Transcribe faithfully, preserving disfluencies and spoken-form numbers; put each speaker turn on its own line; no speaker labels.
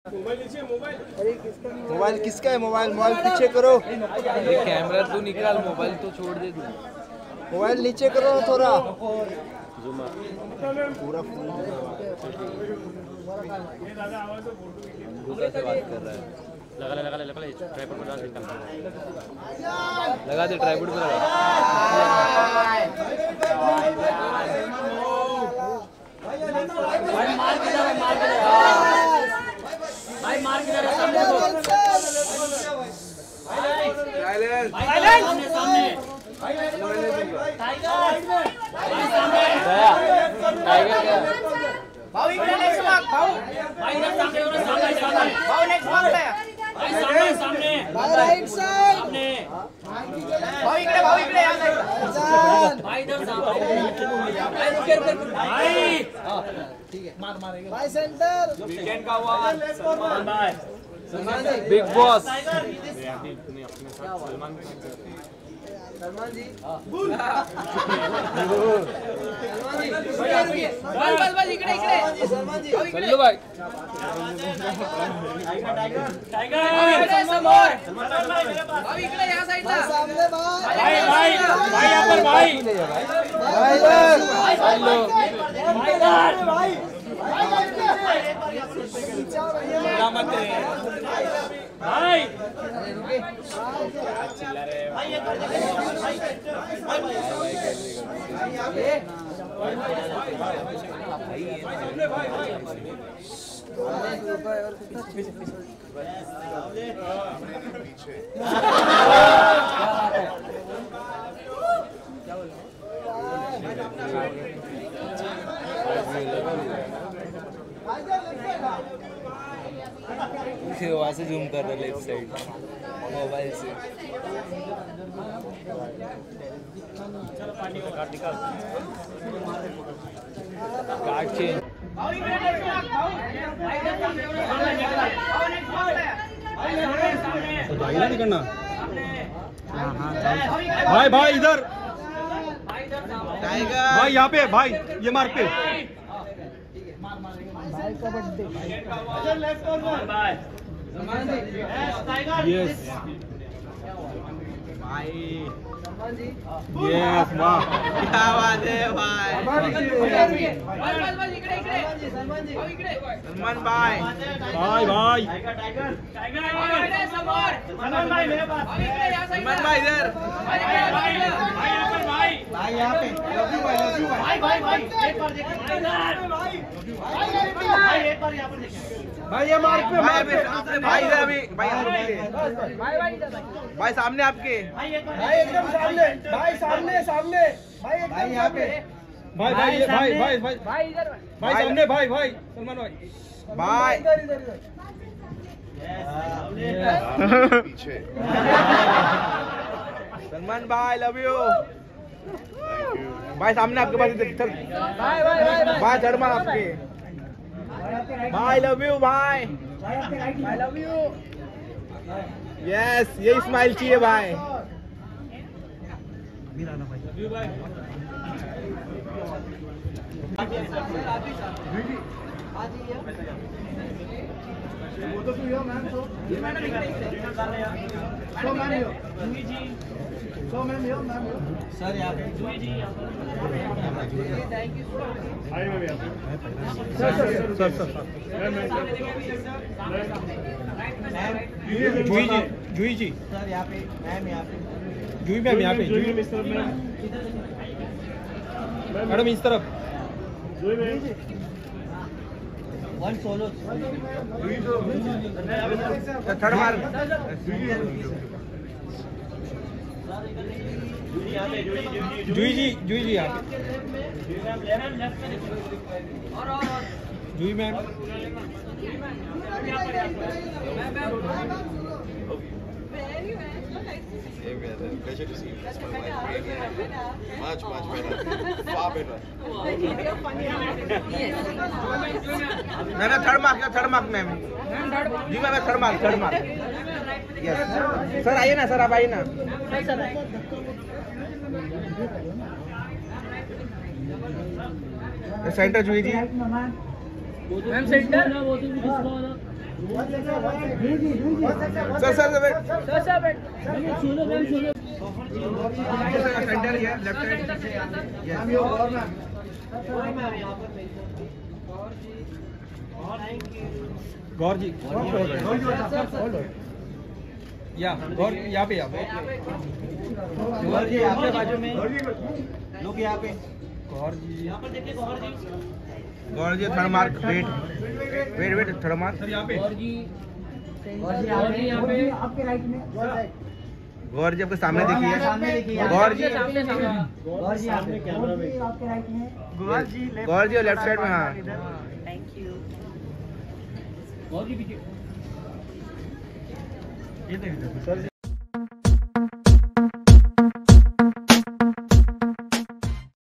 Mobile किसका है? Mobile mobile पीछे करो।
कैमरा तू निकाल, मोबाइल तो छोड़ दे तू।
मोबाइल नीचे करो थोड़ा।
पूरा फुल से बात कर रहा है। लगा ले लगा ले लगा ले ट्राइपॉड पे डाल निकाल लगा दे ट्राइपॉड पे लगा। भाई मार के जा मार के जा भाई मार के जा सामने को साइलेंस साइलेंस सामने टाइगर सामने टाइगर क्या भाऊ इकडे नेक्स्ट मार्क भाऊ भाई इधर सामने और सामने सामने भाऊ नेक्स्ट मार्क है भाई सामने सामने
राइट साइड
सामने
भाऊ इकडे भाऊ इकडे या साइड
भाई इधर सामने भाई रुक रुक भाई
ठीक है मार मारेगा भाई सेंटर
वीकेंड का हुआ सलमान भाई बिग बॉस
सलमान जी
बस बस बस इकडे इकडे
सलमान जी
चलो भाई
टाइगर टाइगर समोर भाऊ इकडे या साइडला
सामने भाई
भाई भाई भाई यहाँ पर भाई
भाई
हेलो
भाई
मत भाई चिल्ला रहे वहाँ से जूम कर रहे लेफ्ट साइड मोबाइल से कार्ड चेंज नहीं करना भाई भाई इधर
टाइगर
भाई यहाँ पे भाई ये मार्क पे
भाई का बर्थडे
यस
भाई
यस वाह
क्या बात है भाई
बस बस बस इकडे इकडे
सलमान जी
भाऊ इकडे
सलमान भाई
भाई भाई
टाइगर टाइगर समोर सलमान भाई मेरे पास भाऊ इकडे या साइडला
सलमान भाई इधर
भाई भाई भाई यहाँ पर भाई
भाई यहाँ पे लव यू भाई लव यू भाई
भाई भाई भाई एक बार देखिए भाई एक बार यहाँ पर देखिए
भाई ये मार्क पे भाई पे भाई इधर अभी भाई
भाई भाई इधर
भाई सामने आपके
भाई एक बार
भाई एकदम सामने भाई सामने सामने भाई एकदम यहाँ पे
भाई भाई ये भाई भाई भाई
भाई इधर
भाई सामने भाई भाई सलमान भाई
भाई
इधर इधर
पीछे
सलमान भाई लव यू भाई सामने आपके पास इधर
भाई भाई भाई
भाई धर्मा आपके भाई लव यू भाई
आई लव यू
यस यही स्माइल चाहिए भाई सर यहाँ पे
जूही जी जूही जी
सर यहाँ पे मैम यहाँ पे
जूही मैम यहाँ पे जूही मैडम इस तरफ
वन सोलो थर्ड मार
जूही जी जूही जी यहाँ पे Juhi ma'am
Pleasure to see you. That's my wife. Much, much better. Far better.
Ma'am third mark third mark ma'am ji ma'am third mark third mark yes sir आइए ना sir आप आइए ना centre Juhi ji
ma'am centre
sir sir wait
sir sir wait सुनो ma'am सुनो
centre ये left side
Gaur ji या गौर यहाँ पे यहाँ पे
गौर जी आपके बाजू में लोग यहाँ पे
गौर जी
यहाँ पर देखिए Gauhar ji
Gaur ji third mark wait wait wait third mark
sir यहाँ पे
गौहर जी
गौर जी
गौहर जी यहाँ पे
आपके राइट में
गौर जी आपके सामने देखिए
सामने देखिए
गौर जी
सामने सामने
गौर जी आपने कैमरा में आपके राइट में
गौर जी गौर जी लेफ्ट साइड में हाँ
गौहर जी पीछे
सर जी